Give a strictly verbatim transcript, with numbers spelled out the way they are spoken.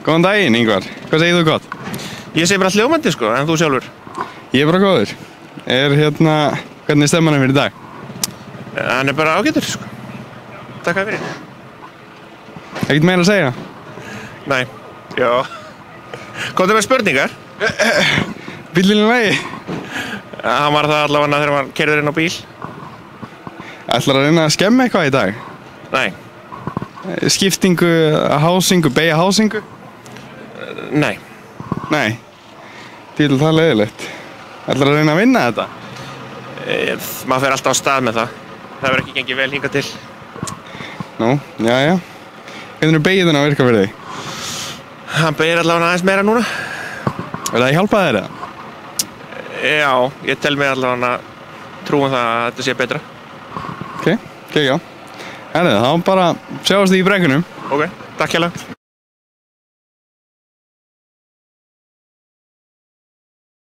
Góðan daginn, Ingvar. Hvað segir þú gott? Ég segi bara hljómandi sko, en þú sjálfur? Ég er bara góður. Er hérna, hvernig er stemmanum fyrir í dag? Hann er bara ágætur sko. Takk fyrir. Ekkert meira að segja? Nei, já. Komdu með spurningar? Bíllinn í lagi? Hann var það allavega þegar hann keyrður inn á bíl. Ætlar að reyna að skemma eitthvað í dag? Nei. Skiptingu, hásingu, beygja hásingu? Nei. Nei. Dýl, það er leiðilegt. Ætlar að reyna að vinna þetta? E, maður fer alltaf á stað með það. Það verður ekki gengið vel hingað til. Nú, já, já. Hvernig er beygðin að virka fyrir þig? Hann beygir allavega aðeins meira núna. Vil það hjálpa þér eða? Já, ég tel mig allavega trúum það að þetta sé betra. Ok, ok, já. Herðu, þá bara sjáumst þig í brekkunum. Ok, takk hérlega.